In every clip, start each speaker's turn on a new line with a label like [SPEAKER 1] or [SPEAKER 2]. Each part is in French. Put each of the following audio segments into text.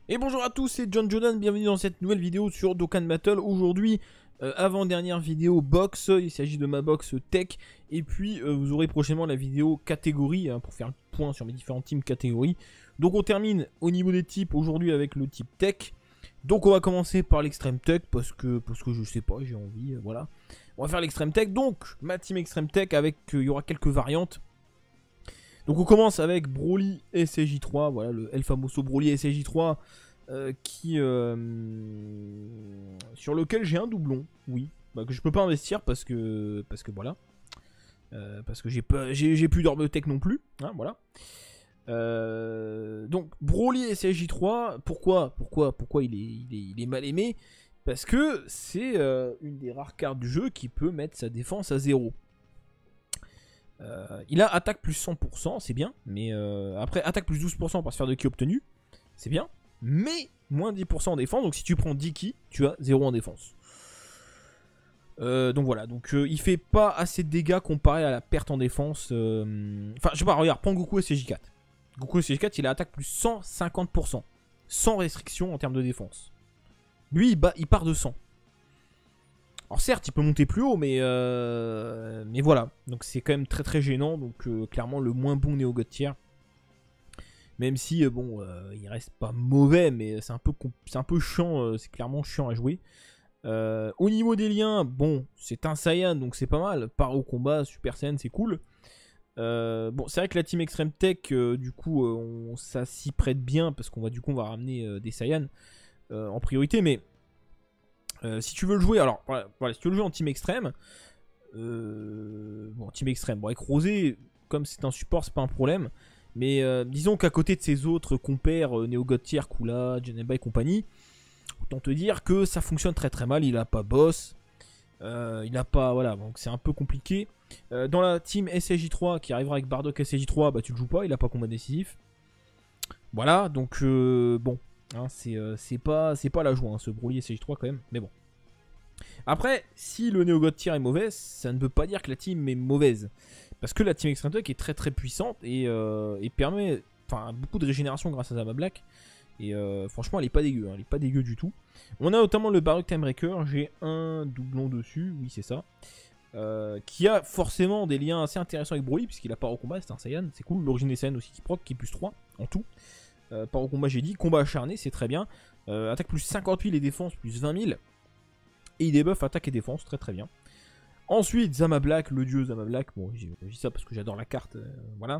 [SPEAKER 1] Et bonjour à tous, c'est John Jordan, bienvenue dans cette nouvelle vidéo sur Dokkan Battle. Aujourd'hui, avant-dernière vidéo box, il s'agit de ma box tech. Et puis vous aurez prochainement la vidéo catégorie, hein, pour faire le point sur mes différents teams catégories. Donc on termine au niveau des types aujourd'hui avec le type tech. Donc on va commencer par l'extrême tech parce que je sais pas, j'ai envie, voilà. On va faire l'extrême tech, donc ma team extrême tech avec, il y aura quelques variantes. Donc on commence avec Broly SJ3, voilà le El Famoso Broly SJ3 sur lequel j'ai un doublon, oui, que je peux pas investir parce que voilà, parce que j'ai plus d'orbe de tech non plus, hein, voilà. Donc Broly SJ3, pourquoi il est mal aimé? Parce que c'est une des rares cartes du jeu qui peut mettre sa défense à 0. Il a attaque plus 100%, c'est bien. Mais après, attaque plus 12% par sphère de ki obtenue, c'est bien. Mais moins 10% en défense. Donc si tu prends 10 ki, tu as 0 en défense. Donc voilà, donc il fait pas assez de dégâts comparé à la perte en défense. Enfin, je sais pas, regarde, prends Goku SJ4. Goku SJ4, il a attaque plus 150%. Sans restriction en termes de défense. Lui, il part de 100. Alors certes, il peut monter plus haut, mais voilà. Donc c'est quand même très très gênant. Donc clairement le moins bon Néo God Tier. Même si bon, il reste pas mauvais, mais c'est un peu chiant. C'est clairement chiant à jouer. Au niveau des liens, bon, c'est un Saiyan, donc c'est pas mal. Part au combat, Super Saiyan, c'est cool. Bon, c'est vrai que la team Extreme Tech, du coup, ça s'y prête bien parce qu'on va on va ramener des Saiyans en priorité, mais si tu veux le jouer, alors voilà, si tu veux le jouer en team extrême, bon, team extrême, bon, avec Rosé, comme c'est un support, c'est pas un problème, mais disons qu'à côté de ses autres compères, Neo God Tier, Kula, Janemba et compagnie, autant te dire que ça fonctionne très très mal. Il a pas boss, il a pas, voilà, donc c'est un peu compliqué. Dans la team SJ3 qui arrivera avec Bardock SJ3, bah tu le joues pas, il a pas combat décisif. Voilà, donc bon. Hein, c'est pas la joie, hein, ce Broly SJ3 quand même, mais bon. Après, si le Neo God Tier est mauvais, ça ne veut pas dire que la team est mauvaise. Parce que la team Extreme Tech est très très puissante et permet beaucoup de régénération grâce à Zama Black. Et franchement, elle est pas dégueu, hein, elle est pas dégueu du tout. On a notamment le Baruch Timebreaker, j'ai un doublon dessus, oui c'est ça. Qui a forcément des liens assez intéressants avec Broly, puisqu'il a part au combat, c'est un Saiyan, c'est cool. L'origine des Saiyans aussi qui proc, qui est plus 3 en tout. Part au combat, j'ai dit. Combat acharné, c'est très bien. Attaque plus 50 000 et défense plus 20 000. Et il débuff attaque et défense, très très bien. Ensuite, Zama Black, le dieu Zama Black. Bon, j'ai dit ça parce que j'adore la carte, voilà.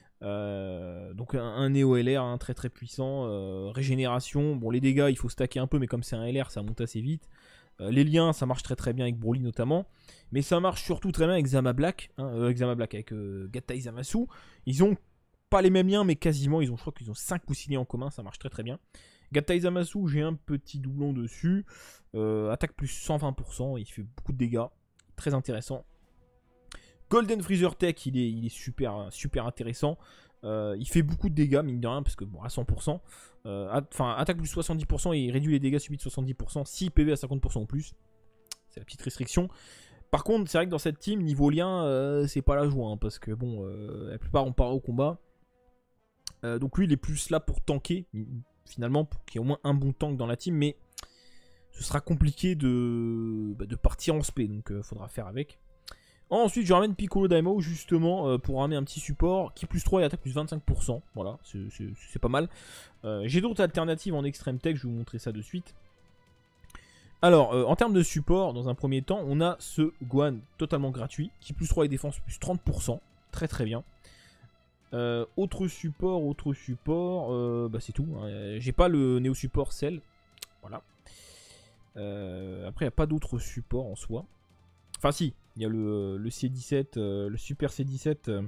[SPEAKER 1] Donc un Néo LR, hein, très très puissant. Régénération, bon les dégâts il faut stacker un peu, mais comme c'est un LR ça monte assez vite. Les liens ça marche très très bien avec Broly notamment. Mais ça marche surtout très bien avec Zama Black, hein, avec Gattai Zamasu. Ils ont pas les mêmes liens mais quasiment, je crois qu'ils ont 5 ou 6 liens en commun, ça marche très très bien. Gattai Zamasu, j'ai un petit doublon dessus. Attaque plus 120%, il fait beaucoup de dégâts. Très intéressant. Golden Freezer Tech, il est super, super intéressant. Il fait beaucoup de dégâts, mine de rien, parce que bon, à 100%. Attaque plus 70% et il réduit les dégâts subis de 70%. 6 PV à 50% en plus. C'est la petite restriction. Par contre, c'est vrai que dans cette team, niveau lien, c'est pas la joie. Hein, parce que bon, la plupart on part au combat. Donc lui, il est plus là pour tanker, finalement, pour qu'il y ait au moins un bon tank dans la team. Mais ce sera compliqué de partir en spé, donc faudra faire avec. Ensuite, je ramène Piccolo Daimao justement pour ramener un petit support qui plus 3 et attaque plus 25%. Voilà, c'est pas mal. J'ai d'autres alternatives en extrême tech, je vais vous montrer ça de suite. Alors, en termes de support, dans un premier temps, on a ce Gohan totalement gratuit qui plus 3 et défense plus 30%. Très très bien. Autre support, c'est tout. Hein. J'ai pas le Néo Support Cell. Voilà. Après, il n'y a pas d'autres supports en soi. Enfin, si, il y a le C17, le Super C17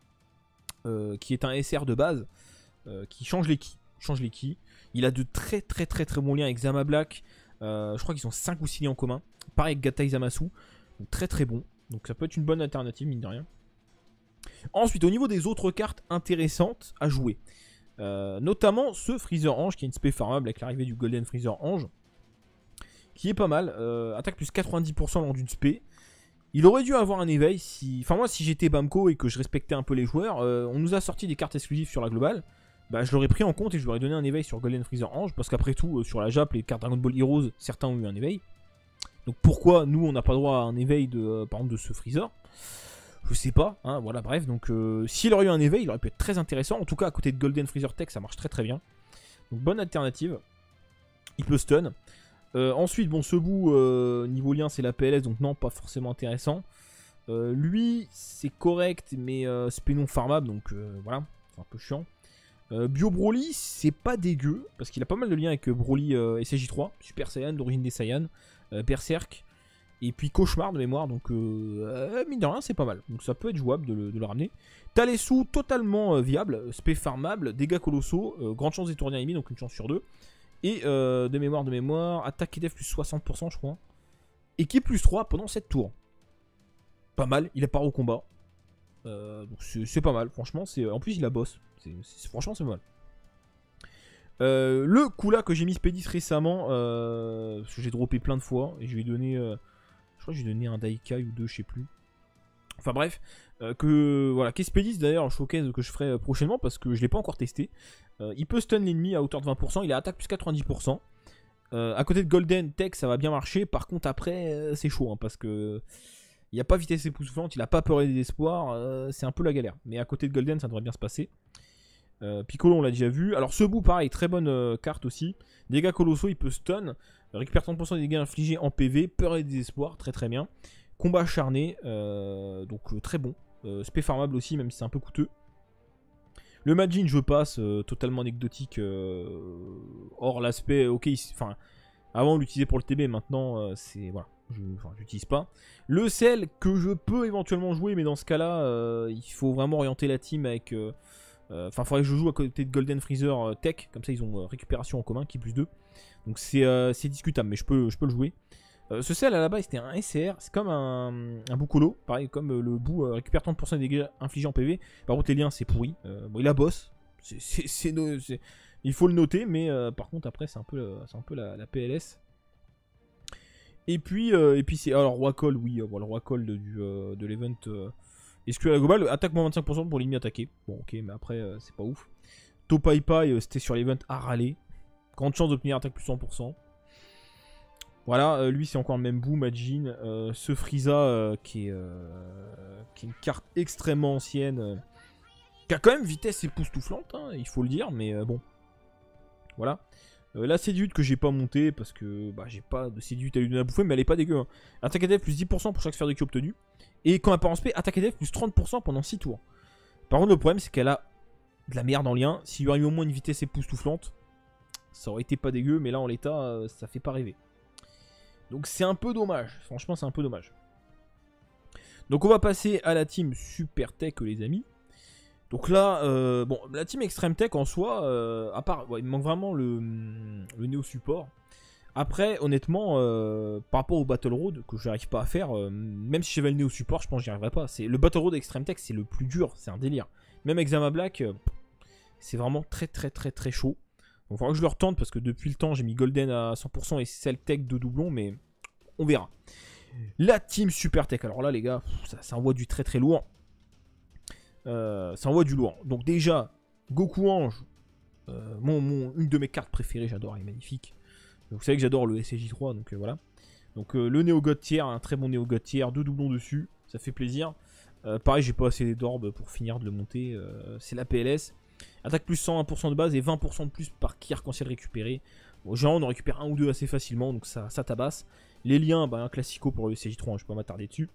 [SPEAKER 1] qui est un SR de base qui change les keys. Il a de très très très très bons liens avec Zama Black. Je crois qu'ils ont 5 ou 6 liens en commun. Pareil avec Gattai Zamasu. Donc très très bon. Donc ça peut être une bonne alternative, mine de rien. Ensuite, au niveau des autres cartes intéressantes à jouer, notamment ce Freezer Ange qui est une spé farmable avec l'arrivée du Golden Freezer Ange. Qui est pas mal. Attaque plus 90% lors d'une spé. Il aurait dû avoir un éveil si... Enfin moi si j'étais Bamco et que je respectais un peu les joueurs, on nous a sorti des cartes exclusives sur la globale. bah, je l'aurais pris en compte et je lui aurais donné un éveil sur Golden Freezer Ange. Parce qu'après tout, sur la Jap, les cartes Dragon Ball Heroes, certains ont eu un éveil. Donc pourquoi nous on n'a pas droit à un éveil de, par exemple de ce Freezer? Je sais pas, hein, voilà, bref. Donc s'il aurait eu un éveil, il aurait pu être très intéressant. En tout cas, à côté de Golden Freezer Tech, ça marche très très bien. Donc bonne alternative. Il peut stun. Ensuite, bon, ce bout, niveau lien, c'est la PLS, donc non, pas forcément intéressant. Lui, c'est correct, mais c'est non farmable, donc voilà, c'est un peu chiant. Bio Broly, c'est pas dégueu, parce qu'il a pas mal de liens avec Broly SJ3, Super Saiyan, d'origine des Saiyans, Berserk, et puis Cauchemar de mémoire, donc mine de rien, c'est pas mal. Donc ça peut être jouable de le ramener. T'as les sous totalement viables, spé farmable, dégâts colossaux, grande chance d'étourdir ennemi, donc une chance sur deux. Et de mémoire, attaque et def plus 60% je crois. Et qui est plus 3 pendant 7 tours. Pas mal, il est pas au combat. Donc c'est pas mal, franchement. En plus il a boss. Franchement c'est pas mal. Le coup là que j'ai mis Spédis récemment, parce que j'ai droppé plein de fois. Et je lui ai donné, je crois que j'ai donné un Daikai ou deux, je sais plus. Enfin bref, voilà, qu'Espédis d'ailleurs, showcase que je ferai prochainement parce que je l'ai pas encore testé. Il peut stun l'ennemi à hauteur de 20%, il a attaque plus 90%. À côté de Golden Tech, ça va bien marcher. Par contre, après, c'est chaud hein, parce que il n'y a pas vitesse époustouflante, il a pas peur et désespoir. C'est un peu la galère. Mais à côté de Golden, ça devrait bien se passer. Piccolo, on l'a déjà vu. Alors, ce bout, pareil, très bonne carte aussi. Dégâts colossaux, il peut stun. Récupère 30% des dégâts infligés en PV. Peur et désespoir, très très bien. Combat acharné, donc très bon. Spé farmable aussi, même si c'est un peu coûteux. Le Majin, je passe, totalement anecdotique. Or, l'aspect, ok, enfin, avant on l'utilisait pour le TB, maintenant, c'est, voilà, j'utilise pas. Le Cell, que je peux éventuellement jouer, mais dans ce cas-là, il faut vraiment orienter la team avec... Enfin, il faudrait que je joue à côté de Golden Freezer Tech, comme ça ils ont récupération en commun, qui est plus 2. Donc c'est discutable, mais je peux le jouer. Ce Cell à la base c'était un SR, c'est comme un Bukolo, pareil comme le bout récupère 30% des dégâts infligés en PV. Par contre les liens c'est pourri, bon il a boss, il faut le noter, mais par contre après c'est un peu la PLS. Et puis c'est, alors Roi Call, oui, voilà, le Roi Call de l'event SQL à la globale, attaque moins 25% pour l'ennemi attaqué. Bon ok, mais après c'est pas ouf. Topai Pai c'était sur l'event à râler, grande chance d'obtenir attaque plus 100%. Voilà, lui c'est encore le même bout, Majin. Ce Frieza qui est une carte extrêmement ancienne, qui a quand même vitesse époustouflante, hein, il faut le dire, mais bon. Voilà. La Séduite que j'ai pas montée parce que bah, j'ai pas de Séduite à lui donner à bouffer, mais elle est pas dégueu. Hein. Attaque à def plus 10% pour chaque sphère de Ki obtenue. Et quand elle part en spé, attaque à def plus 30% pendant 6 tours. Par contre, le problème c'est qu'elle a de la merde en lien. S'il y aurait eu au moins une vitesse époustouflante, ça aurait été pas dégueu, mais là en l'état, ça fait pas rêver. Donc c'est un peu dommage, franchement c'est un peu dommage. Donc on va passer à la team Super Tech les amis. Donc là, bon, la team Extreme Tech en soi, à part, ouais, il me manque vraiment le Néo Support. Après, honnêtement, par rapport au Battle Road, que je n'arrive pas à faire, même si j'avais le Néo Support, je pense que j'y arriverais pas. Le Battle Road Extreme Tech, c'est le plus dur, c'est un délire. Même avec Zama Black, c'est vraiment très chaud. Donc il faudra que je le retente parce que depuis le temps j'ai mis Golden à 100% et Cell Tech de doublon, mais on verra. La team Super Tech, alors là les gars, ça envoie du très lourd. Ça envoie du lourd. Donc déjà, Goku Ange, une de mes cartes préférées, j'adore, elle est magnifique. Donc, vous savez que j'adore le SJ3, donc voilà. Donc le Néo God Tier, un très bon Néo God Tier, 2 doublons dessus, ça fait plaisir. Pareil, j'ai pas assez d'orbes pour finir de le monter, c'est la PLS. Attaque plus 101% de base et 20% de plus par ki arc-en-ciel récupéré. Bon, genre on en récupère un ou deux assez facilement, donc ça tabasse. Les liens, bah, un classico pour le CJ3, hein, je peux pas m'attarder dessus.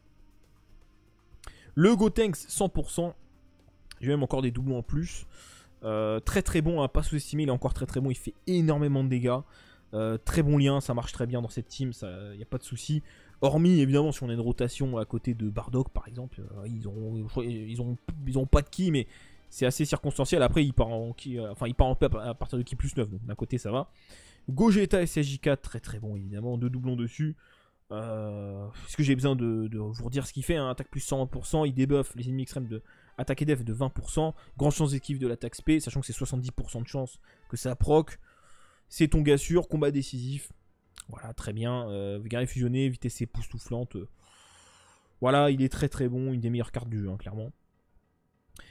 [SPEAKER 1] Le Gotenks 100%. J'ai même encore des doublons en plus. Très bon, hein, pas sous-estimé, il est encore très bon, il fait énormément de dégâts. Très bon lien, ça marche très bien dans cette team, il n'y a pas de souci. Hormis évidemment si on a une rotation à côté de Bardock par exemple, ils ont pas de ki, mais c'est assez circonstanciel. Après il part en ki, il part en paix à partir de ki plus 9, donc d'un côté ça va. Gogeta SSJ4, très bon évidemment, 2 doublons dessus. Est-ce que j'ai besoin de vous redire ce qu'il fait, hein? Attaque plus 100%, il debuff les ennemis extrêmes de attaque et def de 20%, grande chance d'esquive de l'attaque spé, sachant que c'est 70% de chance que ça proc. C'est ton gars sûr, combat décisif. Voilà, très bien. Guerrier fusionné, vitesse époustouflante. Voilà, il est très bon, une des meilleures cartes du jeu, hein, clairement.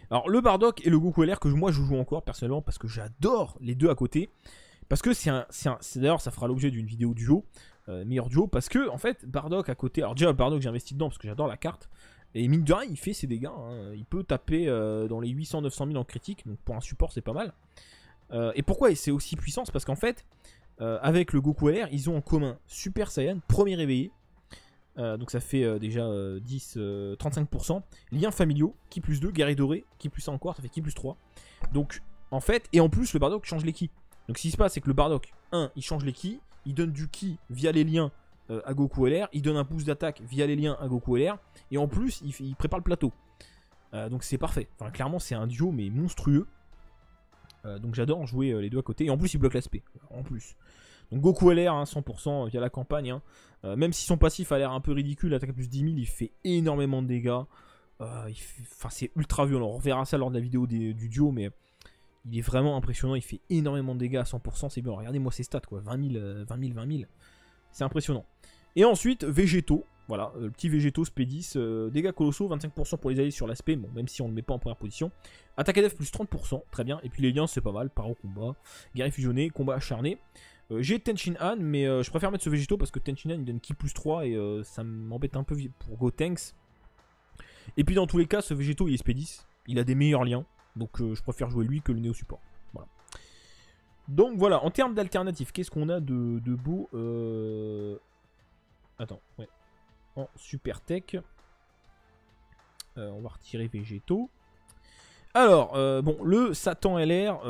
[SPEAKER 1] Alors le Bardock et le Goku LR que moi je joue encore personnellement parce que j'adore les deux à côté. Parce que d'ailleurs ça fera l'objet d'une vidéo duo, meilleur duo, parce que en fait Bardock à côté, alors déjà le Bardock j'ai investi dedans parce que j'adore la carte, et mine de rien il fait ses dégâts, hein. Il peut taper dans les 800-900 000 en critique, donc pour un support c'est pas mal. Et pourquoi c'est aussi puissant? C'est parce qu'en fait avec le Goku LR ils ont en commun Super Saiyan, premier réveillé, donc ça fait déjà 35%, liens familiaux, qui plus 2, guerrier doré, qui plus 1 encore, ça fait qui plus 3. Donc en fait, et en plus le Bardock change les ki. Donc ce qui se passe c'est que le Bardock, il change les ki, il donne du ki via les liens à Goku LR, il donne un boost d'attaque via les liens à Goku LR, et en plus il prépare le plateau. Donc c'est parfait, enfin clairement c'est un duo mais monstrueux. Donc j'adore jouer les deux à côté, et en plus il bloque l'aspect, en plus. Donc Goku LR, hein, 100% via la campagne, hein. Même si son passif a l'air un peu ridicule, attaque plus 10 000, il fait énormément de dégâts. C'est ultra violent, on reverra ça lors de la vidéo du duo, mais il est vraiment impressionnant, il fait énormément de dégâts à 100%, c'est bien, regardez-moi ses stats, quoi, 20 000, 20 000, c'est impressionnant. Et ensuite, végétaux, voilà, le petit végétaux SP10, dégâts colossaux, 25% pour les alliés sur l'aspect, bon, même si on ne le met pas en première position. Attaque ADF plus 30%, très bien, et puis les liens c'est pas mal, paro combat, guerrier fusionné, combat acharné. J'ai Tenshin Han, mais je préfère mettre ce végétaux parce que Tenshin Han il donne ki plus 3 et ça m'embête un peu pour Gotenks. Et puis dans tous les cas, ce végétaux il est SP10, il a des meilleurs liens. Donc je préfère jouer lui que le Néo Support. Voilà. Donc voilà, en termes d'alternatives, qu'est-ce qu'on a de beau Attends, ouais. En Super Tech. On va retirer végétaux. Alors, bon, le Satan LR.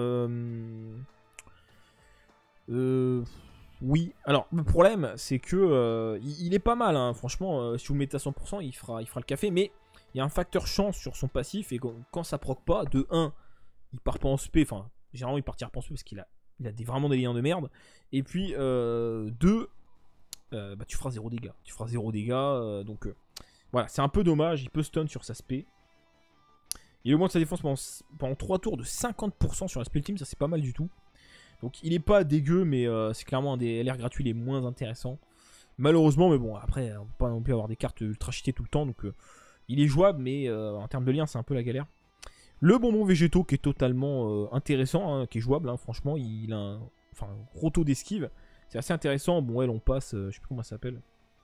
[SPEAKER 1] Oui, alors le problème c'est que il est pas mal, hein. Franchement, si vous le mettez à 100%, il fera le café, mais il y a un facteur chance sur son passif, et quand ça proc pas, de 1, il part pas en spé, enfin, généralement il partira pas en spé parce qu'il a vraiment des liens de merde, et puis 2, bah, tu feras 0 dégâts, donc voilà, c'est un peu dommage, il peut stun sur sa spé. Il augmente sa défense pendant 3 tours de 50% sur la spell team, ça c'est pas mal du tout. Donc il est pas dégueu, mais c'est clairement un des LR gratuits les moins intéressants. Malheureusement, mais bon, après, on peut pas non plus avoir des cartes ultra cheatées tout le temps, donc il est jouable, mais en termes de lien, c'est un peu la galère. Le bonbon végétaux qui est totalement intéressant, hein, qui est jouable, hein, franchement, il a un gros taux d'esquive. C'est assez intéressant. Bon, elle, on passe, je sais plus comment ça s'appelle.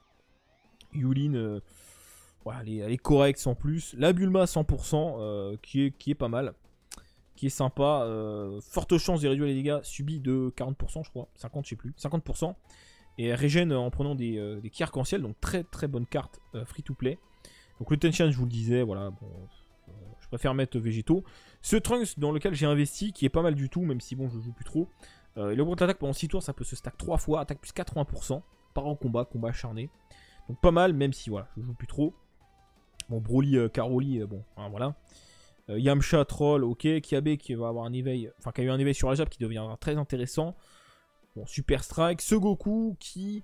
[SPEAKER 1] Yulin, voilà, elle est correcte sans plus. La Bulma 100%, qui est pas mal. Qui est sympa, forte chance de réduire les dégâts subis de 40% je crois, 50 je sais plus, 50%, et régène en prenant des ki arc-en-ciel, donc très très bonne carte free to play. Donc le Tenshin je vous le disais, voilà, bon, je préfère mettre végétaux. Ce Trunks dans lequel j'ai investi, qui est pas mal du tout, même si bon je joue plus trop, il augmente l'attaque pendant 6 tours, ça peut se stack 3 fois, attaque plus 80%, par en combat acharné, donc pas mal, même si voilà, je joue plus trop. Bon, Broly, Karoli, bon, hein, voilà. Yamcha, Troll, ok. Kiabe qui va avoir un éveil, enfin qui a eu un éveil sur la Jap qui deviendra très intéressant. Bon, Super Strike. Ce Goku qui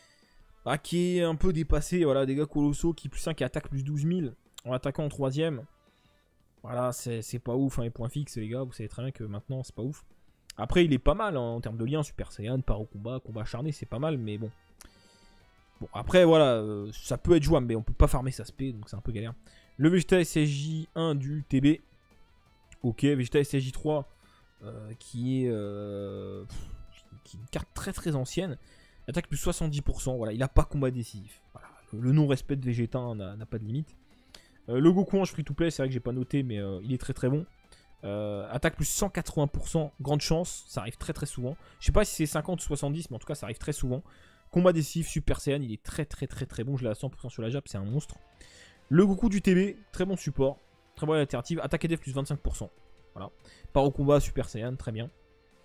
[SPEAKER 1] est un peu dépassé, voilà, dégâts colossaux, qui plus 5 et attaque plus 12 000 en attaquant en 3ème. Voilà, c'est pas ouf, hein, les points fixes, les gars, vous savez très bien que maintenant c'est pas ouf. Après, il est pas mal hein, en termes de liens, Super Saiyan, paro combat, combat acharné, c'est pas mal, mais bon. Bon, après, voilà, ça peut être jouable, mais on peut pas farmer sa spé, donc c'est un peu galère. Le Vegeta SSJ1 du TB. Ok, Vegeta SSJ3 qui est une carte très très ancienne. Attaque plus 70%, voilà, il n'a pas combat décisif. Voilà, le non-respect de Vegeta n'a pas de limite. Le Goku Ange free to play, c'est vrai que j'ai pas noté, mais il est très très bon. Attaque plus 180%, grande chance, ça arrive très très souvent. Je sais pas si c'est 50 ou 70, mais en tout cas ça arrive très souvent. Combat décisif, Super Saiyan, il est très très très très bon, je l'ai à 100% sur la Jap, c'est un monstre. Le Goku du TB, très bon support, très bonne alternative, attaque et def plus 25%. Voilà. Par au combat, Super Saiyan, très bien.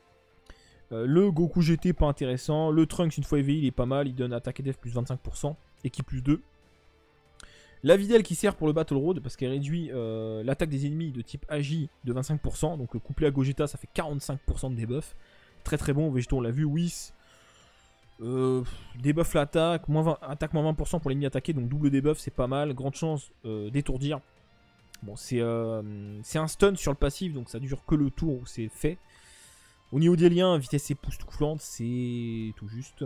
[SPEAKER 1] Le Goku GT, pas intéressant. Le Trunks, une fois éveillé, il est pas mal, il donne attaque et def plus 25%, et qui plus 2. La Videl qui sert pour le Battle Road, parce qu'elle réduit l'attaque des ennemis de type Agi de 25%, donc couplé à Gogeta, ça fait 45% de debuff. Très très bon, Végéto, on l'a vu, Whis. Debuff l'attaque, attaque moins 20% pour l'ennemi attaqué, donc double debuff, c'est pas mal. Grande chance d'étourdir. Bon, c'est un stun sur le passif, donc ça dure que le tour où c'est fait. Au niveau des liens, vitesse époustouflante, c'est tout juste.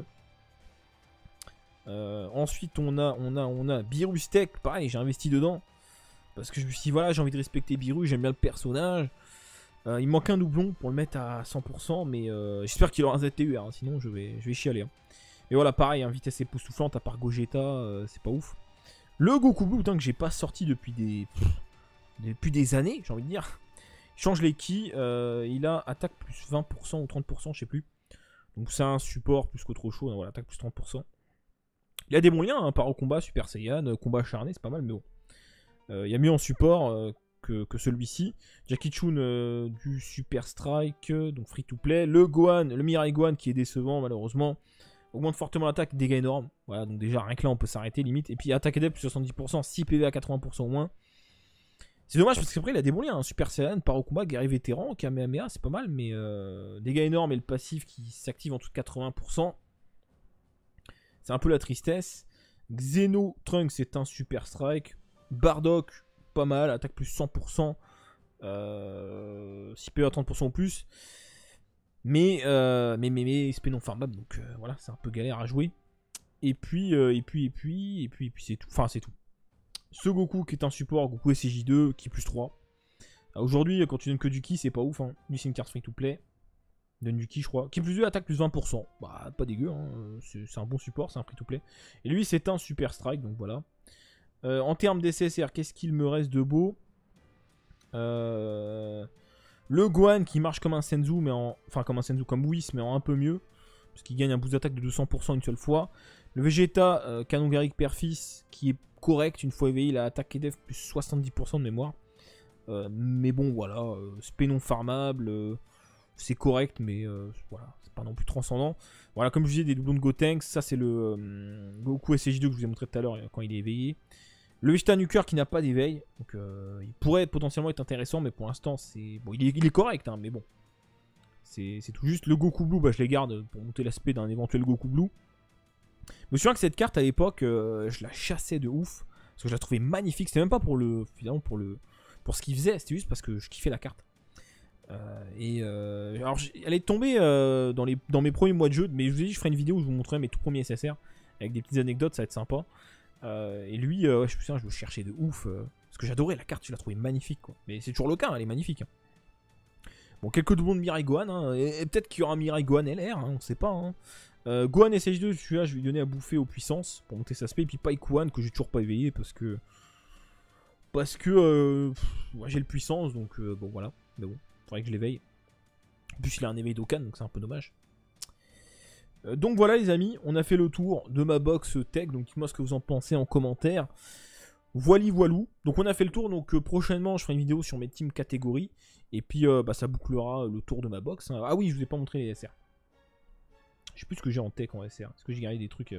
[SPEAKER 1] Ensuite, on a Birustech, pareil, j'ai investi dedans. Parce que je me suis dit, voilà, j'ai envie de respecter Biru, j'aime bien le personnage. Il me manque un doublon pour le mettre à 100%, mais j'espère qu'il aura un ZTUR, hein, sinon je vais chialer. Hein. Et voilà, pareil, hein, vitesse époustouflante, à part Gogeta, c'est pas ouf. Le Goku Blue, putain, que j'ai pas sorti depuis des années, j'ai envie de dire. Il change les ki, il a attaque plus 20% ou 30%, je sais plus. Donc c'est un support plus qu'autre chose, hein, voilà, attaque plus 30%. Il a des bons liens, hein, par au combat, Super Saiyan, combat acharné, c'est pas mal, mais bon. Il y a mieux en support que celui-ci. Jackie Chun du Super Strike, donc free to play. Le Gohan, le Mirai Gohan qui est décevant malheureusement. Augmente fortement l'attaque, dégâts énormes. Voilà, donc déjà rien que là on peut s'arrêter limite. Et puis attaque et def plus 70%, 6 PV à 80% au moins. C'est dommage parce qu'après il a des bons liens. Hein. Super Saiyan, par au combat, guerrier vétéran, Kamehameha, c'est pas mal. Mais dégâts énormes et le passif qui s'active en tout de 80%. C'est un peu la tristesse. Xeno Trunks c'est un Super Strike. Bardock, pas mal, attaque plus 100%, 6 PV à 30% ou plus. Mais SP non farmable, donc voilà, c'est un peu galère à jouer. Et puis c'est tout. Enfin, c'est tout. Ce Goku qui est un support, Goku SCJ2, qui plus 3. Aujourd'hui, quand tu donnes que du ki, c'est pas ouf. Hein. Lui, c'est une carte free to play. Il donne du ki, je crois. Qui plus 2, attaque plus 20%. Bah, pas dégueu. Hein. C'est un bon support, c'est un free to play. Et lui, c'est un super strike, donc voilà. En termes d'SSR, qu'est-ce qu'il me reste de beau? Le Gohan qui marche comme un Senzu, mais enfin comme un Senzu, comme Whis, mais en un peu mieux. Parce qu'il gagne un boost d'attaque de 200% une seule fois. Le Vegeta, canon Garrick Père-Fils, qui est correct, une fois éveillé, il a attaque et def plus 70% de mémoire. Mais bon, voilà, spé non farmable, c'est correct, mais voilà, c'est pas non plus transcendant. Voilà, comme je vous disais, des doublons de Gotenks, ça c'est le Goku SCJ2 que je vous ai montré tout à l'heure quand il est éveillé. Le Vegeta Nuker qui n'a pas d'éveil, donc il pourrait potentiellement être intéressant, mais pour l'instant, c'est bon, il est correct, hein, mais bon. C'est tout juste. Le Goku Blue, bah, je les garde pour monter l'aspect d'un éventuel Goku Blue. Je me souviens que cette carte, à l'époque, je la chassais de ouf, parce que je la trouvais magnifique. C'était même pas pour finalement pour ce qu'il faisait, c'était juste parce que je kiffais la carte. Alors, elle est tombée dans mes premiers mois de jeu, mais je vous ai dit, je ferai une vidéo où je vous montrerai mes tout premiers SSR, avec des petites anecdotes, ça va être sympa. Et lui, ouais, je me souviens, je le cherchais de ouf. Parce que j'adorais la carte, je la trouvais magnifique. Quoi. Mais c'est toujours le cas, elle est magnifique. Hein. Bon, quelques doublons de Mirai Gohan. Hein, et peut-être qu'il y aura un Mirai Gohan LR, hein, on sait pas. Hein. Gohan SH2, celui-là, je vais lui donner à bouffer aux puissances pour monter sa spé. Et puis Paikuan, que j'ai toujours pas éveillé parce que. Ouais, j'ai le puissance, donc bon, voilà. Mais bon, faudrait que je l'éveille. En plus, il a un éveil d'Okan, donc c'est un peu dommage. Donc voilà les amis, on a fait le tour de ma box tech, donc dites-moi ce que vous en pensez en commentaire. Voili voilou, donc on a fait le tour, donc prochainement je ferai une vidéo sur mes teams catégories, et puis bah, ça bouclera le tour de ma box. Hein. Ah oui, je vous ai pas montré les SR. Je sais plus ce que j'ai en tech en SR, est-ce que j'ai gardé des trucs...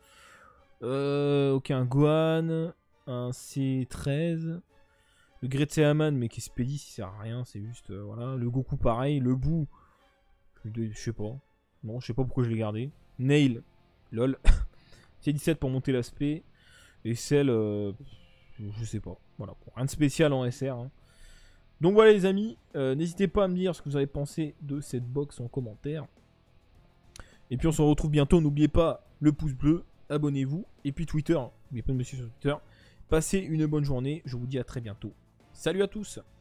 [SPEAKER 1] Ok, un Gohan, un C13, le Gretzeaman, mais qui est spédi, ça sert à rien, c'est juste... voilà, le Goku pareil, le Boo, je sais pas. Bon, je sais pas pourquoi je l'ai gardé. Nail, lol. C'est 17 pour monter l'aspect. Et celle, je sais pas. Voilà, bon, rien de spécial en SR. Hein. Donc voilà les amis, n'hésitez pas à me dire ce que vous avez pensé de cette box en commentaire. Et puis on se retrouve bientôt. N'oubliez pas le pouce bleu, abonnez-vous. Et puis Twitter, n'oubliez pas de me suivre sur Twitter. Passez une bonne journée, je vous dis à très bientôt. Salut à tous!